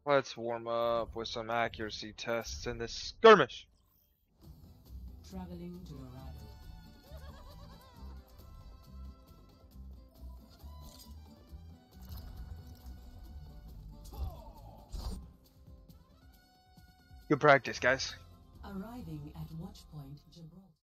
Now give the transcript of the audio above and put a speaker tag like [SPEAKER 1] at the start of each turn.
[SPEAKER 1] Let's warm up with some accuracy tests in this skirmish.
[SPEAKER 2] Traveling to Dorado.
[SPEAKER 1] Good practice, guys.
[SPEAKER 2] Arriving at Watchpoint Gibraltar.